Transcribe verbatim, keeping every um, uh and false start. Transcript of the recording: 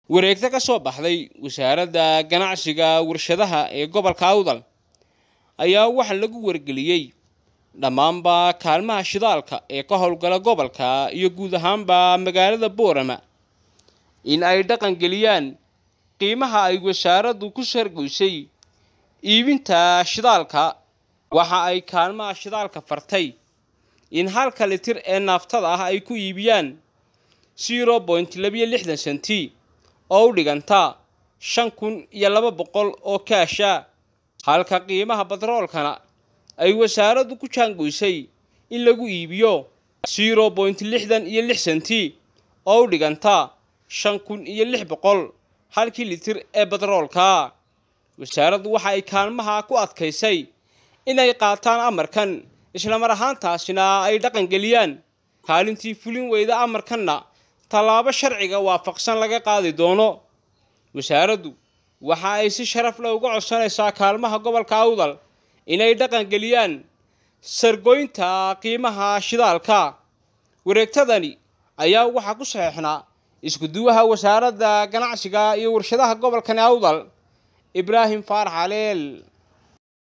wareegta ka soo baxday wasaaradda ganacsiga warshadaha ee gobolka Awdal ayaa waxa lagu wargeliyay dhamaanba kaalmaha shidaalka ee ka howlgala gobolka iyo guud ahaanba magaalada Boorama in ay dhaqan geliyaan qiimaha ay wasaaraddu ku shargoysay iibinta shidaalka. waxa ay kaalmaha shidaalka fartay in halka litir ee naftada ah ay ku iibiyaan zero point two six senti oo u dhiganta shan kun iyo laba boqol oo kaasha, halka qiimaha batroolkana ay wasaaraddu ku jaangoysay in lagu iibiyo zero point six six senti oo u dhiganta shan kun iyo lix boqol halkii litir ee batroolka. wasaaraddu waxa ay kaalmaha ku adkaysay inay qaataan amarkan isla mar ahaantaasina ay dhaqan geliyaan. kaalintii fulin weyda amarkanna talaabo sharciga waafaqsan laga qaadi doono. wasaaraddu waxa ay si sharaf leh uga codsanaysaa kaalmaha gobolka Awdal inay dhaqan geliyaan sargoynta qiimaha shidaalka. wareegtadani ayaa waxa ku saxeexnaa isku duwaha wasaaradda ganacsiga iyo warshadaha gobolka Awdal Ibrahim Faarax Haleel.